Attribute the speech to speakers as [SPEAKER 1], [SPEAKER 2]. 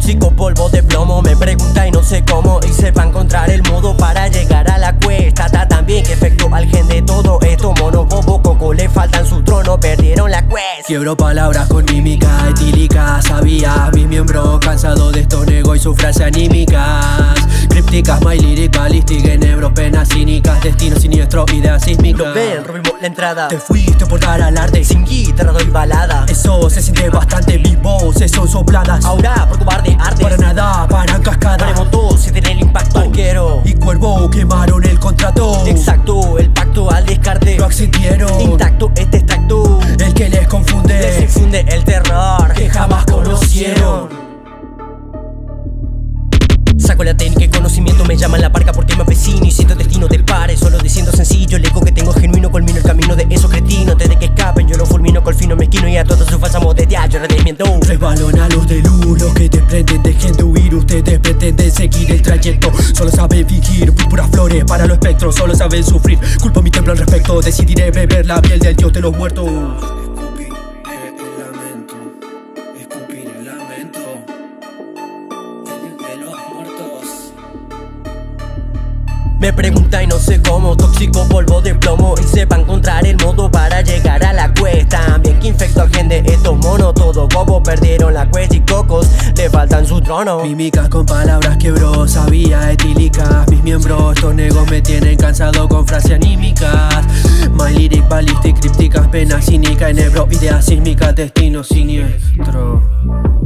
[SPEAKER 1] tóxico, polvo de plomo. Me pregunta y no sé cómo, y sepa encontrar el modo para llegar a la cuesta. Está tan bien que efecto al gen de todo esto. Mono, bobo, coco, le faltan su trono, perdieron la quest.
[SPEAKER 2] Quiebro palabras con mímica etílica. Sabía mis miembros cansado de estos nego y sus frases anímicas. Crípticas, my lyric, ballistic, enebro, penas cínicas, destino siniestro, ideas sísmicas.
[SPEAKER 1] Lo ven, robimos la entrada.
[SPEAKER 2] Te fuiste por dar alarde,
[SPEAKER 1] Sin guitarra doy balada.
[SPEAKER 2] eso se siente bastante. Mis voces son sopladas,
[SPEAKER 1] Ahora por cobarde arde.
[SPEAKER 2] para nada, para cascada.
[SPEAKER 1] Remontó, se tiene el impacto. Arquero
[SPEAKER 2] Y Cuervo quemaron el contrato.
[SPEAKER 1] exacto, el pacto al descarte.
[SPEAKER 2] Lo accedieron,
[SPEAKER 1] Intacto este extracto.
[SPEAKER 2] el que les
[SPEAKER 1] Les
[SPEAKER 2] confunde,
[SPEAKER 1] infunde el terror
[SPEAKER 2] que jamás conocieron.
[SPEAKER 1] Saco la técnica y conocimiento, me llaman la parca porque me avecino y siento destino del pare. Solo diciendo sencillo, el eco que tengo es genuino, culmino el camino de esos cretinos. Desde que escapen yo lo fulmino con fino mezquino y a todos sus falsas modalidades yo redesmiento.
[SPEAKER 2] Resbalón a los de luz, los que te prenden dejen de huir. Ustedes pretenden seguir el trayecto, solo saben fingir. Púrpuras flores para los espectros, solo saben sufrir. Culpo mi templo al respecto, decidiré beber la miel del dios de los muertos.
[SPEAKER 3] Escupir el lamento, escupir el lamento de los muertos.
[SPEAKER 1] Me pregunta y no sé cómo, tóxico, polvo de plomo. Y sepa encontrar el modo para llegar a la cuesta. También que infecto al gen de estos monos. Todos bobos perdieron la cuesta y cocos le faltan su trono.
[SPEAKER 2] Mímicas con palabras quebró, sabía etílicas. Mis miembros, estos negos me tienen cansado con frases anímicas. My lyric, ballistic, crípticas, penas cínicas, enebro, ideas sísmicas, destino siniestro.